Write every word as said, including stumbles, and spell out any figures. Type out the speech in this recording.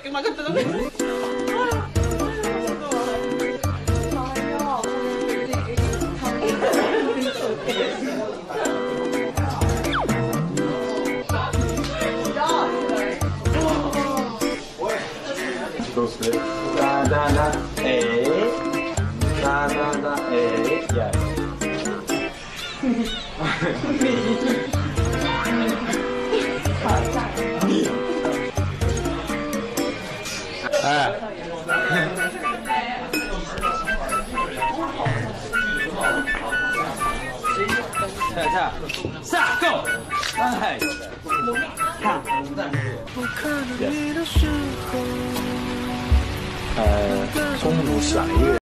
嘛个得了。 都是哒哒哒，哎，哒哒哒，哎呀。你，哎。下下下 go， 哎，看，呃，松露散叶。